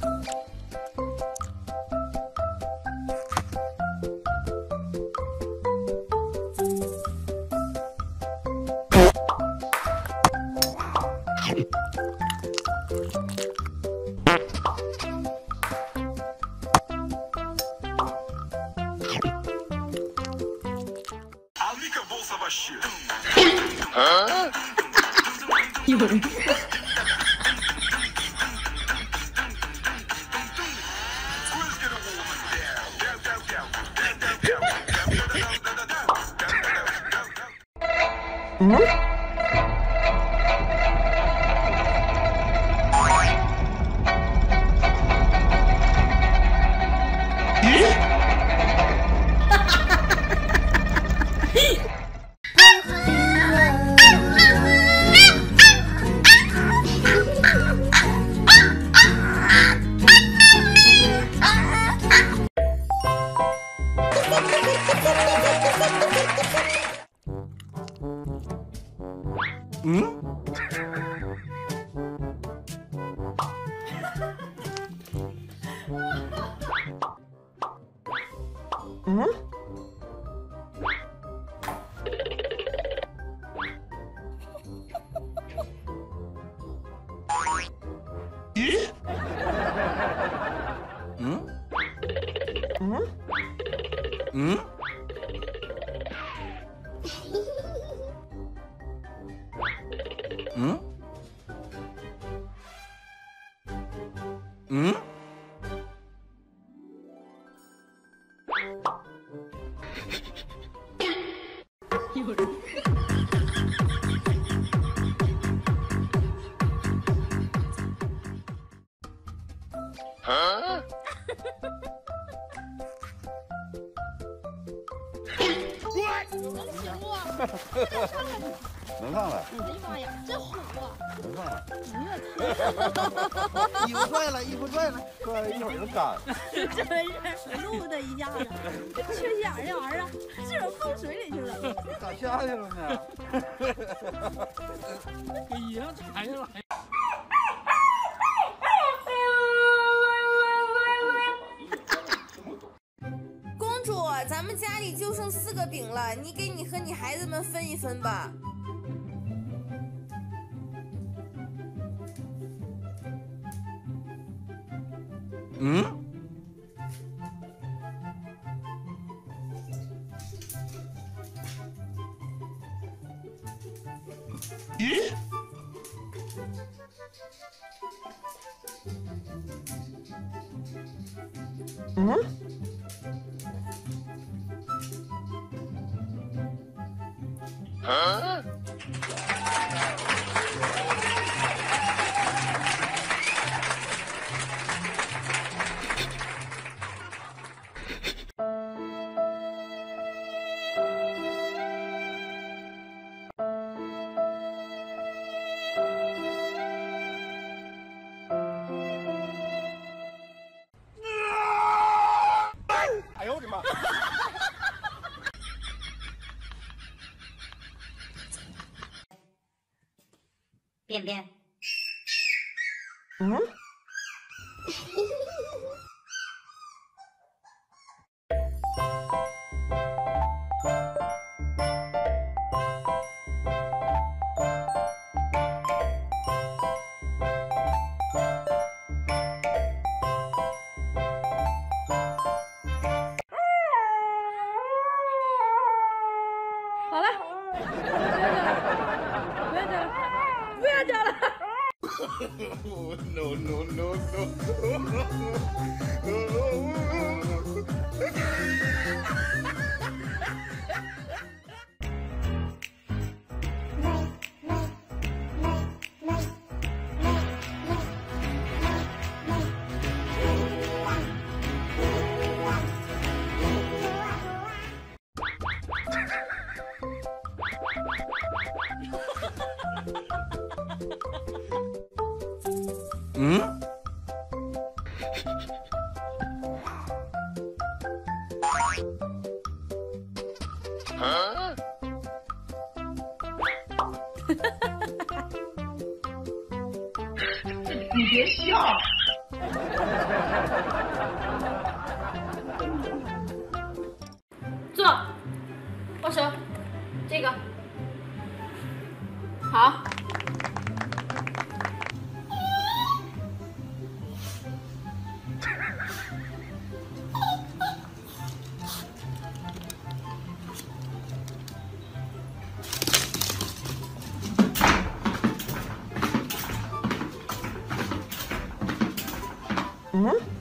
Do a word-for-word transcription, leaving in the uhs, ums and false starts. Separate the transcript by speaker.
Speaker 1: 有人。嗯？嗯？嗯？咦？嗯？嗯？嗯？嗯？嗯？有人。啊？
Speaker 2: 能上来！
Speaker 3: 哎呀妈呀，真虎啊！
Speaker 2: 能上来！
Speaker 3: 哎呀，
Speaker 2: 衣服拽了，衣服拽了，拽了一会儿就干。
Speaker 3: 这没事，录的一下子，这缺心眼儿这玩意儿，这怎么放水里去了？
Speaker 2: 咋下去了呢？
Speaker 1: 给衣裳缠上了。
Speaker 4: 公主，咱们家里就剩四个饼了，你给你和你孩子们分一分吧。
Speaker 2: 嗯？咦？嗯？啊？哎呦我的妈！
Speaker 5: 便便。
Speaker 4: 嗯？
Speaker 3: 好了，不要叫了，不要叫了。
Speaker 2: No no no no！ 嗯？啊？
Speaker 1: 你别笑。
Speaker 5: 嗯。